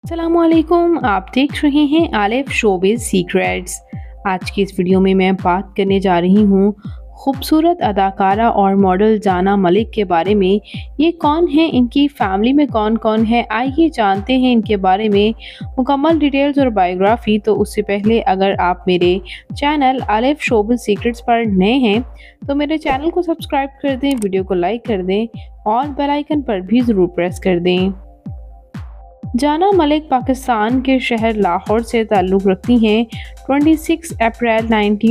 अस्सलामुअलैकुम, आप देख रहे हैं आलिफ शोबिज़ सीक्रेट्स। आज की इस वीडियो में मैं बात करने जा रही हूँ खूबसूरत अदाकारा और मॉडल जाना मलिक के बारे में। ये कौन है, इनकी फैमिली में कौन कौन है, आइए जानते हैं इनके बारे में मुकम्मल डिटेल्स और बायोग्राफी। तो उससे पहले अगर आप मेरे चैनल आलिफ शोबिज़ सीक्रेट्स पर नए हैं तो मेरे चैनल को सब्सक्राइब कर दें, वीडियो को लाइक कर दें और बेल आइकन पर भी ज़रूर प्रेस कर दें। जाना मलिक पाकिस्तान के शहर लाहौर से ताल्लुक़ रखती हैं। 26 अप्रैल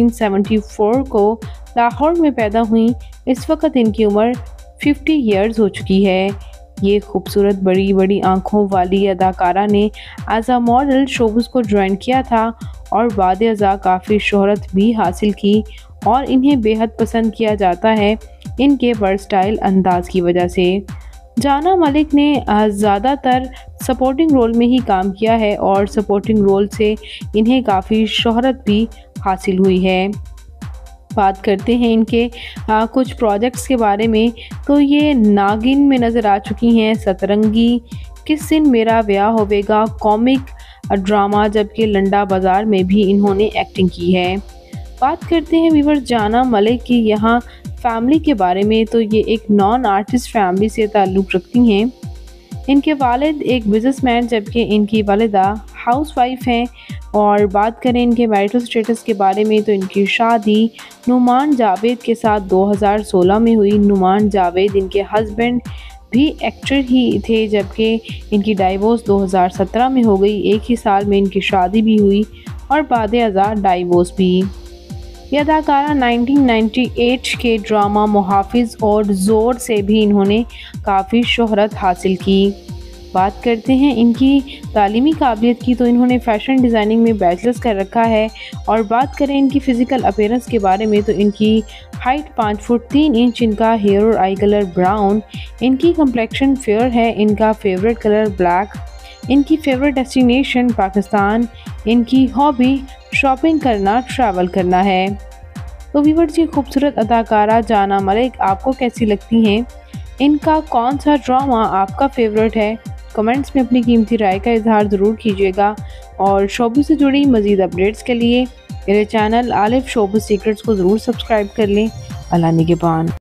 1974 को लाहौर में पैदा हुई। इस वक्त इनकी उम्र 50 ईयर्स हो चुकी है। ये खूबसूरत बड़ी बड़ी आंखों वाली अदाकारा ने एज आ मॉडल शोबिज़ को ज्वाइन किया था और बाद अज़ा काफ़ी शोहरत भी हासिल की और इन्हें बेहद पसंद किया जाता है इनके वर्सटाइल अंदाज की वजह से। जाना मलिक ने ज़्यादातर सपोर्टिंग रोल में ही काम किया है और सपोर्टिंग रोल से इन्हें काफ़ी शोहरत भी हासिल हुई है। बात करते हैं इनके कुछ प्रोजेक्ट्स के बारे में, तो ये नागिन में नज़र आ चुकी हैं, सतरंगी, किस दिन मेरा ब्याह होवेगा, कॉमिक ड्रामा, जबकि लंडा बाज़ार में भी इन्होंने एक्टिंग की है। बात करते हैं व्यूअर्स जाना मलिक की यहाँ फैमिली के बारे में, तो ये एक नॉन आर्टिस्ट फैमिली से ताल्लुक़ रखती हैं। इनके वालिद एक बिजनेसमैन जबकि इनकी वालिदा हाउसवाइफ हैं। और बात करें इनके मैरिटल स्टेटस के बारे में, तो इनकी शादी नुमान जावेद के साथ 2016 में हुई। नुमान जावेद इनके हस्बैंड भी एक्टर ही थे, जबकि इनकी डाइवोर्स 2017 में हो गई। एक ही साल में इनकी शादी भी हुई और बाद अज़ा डाइवोर्स भी। ये अदाकारा 1998 के ड्रामा मुहाफिज और ज़ोर से भी इन्होंने काफ़ी शोहरत हासिल की। बात करते हैं इनकी तालीमी काबिलियत की, तो इन्होंने फ़ैशन डिज़ाइनिंग में बैचलर्स कर रखा है। और बात करें इनकी फ़िज़िकल अपीयरेंस के बारे में, तो इनकी हाइट 5 फुट 3 इंच, इनका हेयर और आई कलर ब्राउन, इनकी कम्प्लेक्शन फेयर है, इनका फेवरेट कलर ब्लैक, इनकी फेवरेट डेस्टिनेशन पाकिस्तान, इनकी हॉबी शॉपिंग करना, ट्रैवल करना है। तो व्यूअर्स, ये खूबसूरत अदाकारा जाना मलिक आपको कैसी लगती हैं? इनका कौन सा ड्रामा आपका फेवरेट है? कमेंट्स में अपनी कीमती राय का इजहार ज़रूर कीजिएगा और शोबिज़ से जुड़ी मज़ीद अपडेट्स के लिए मेरे चैनल आलिफ शोबिज़ सीक्रेट्स को ज़रूर सब्सक्राइब कर लें। अल्लाह निगहबान।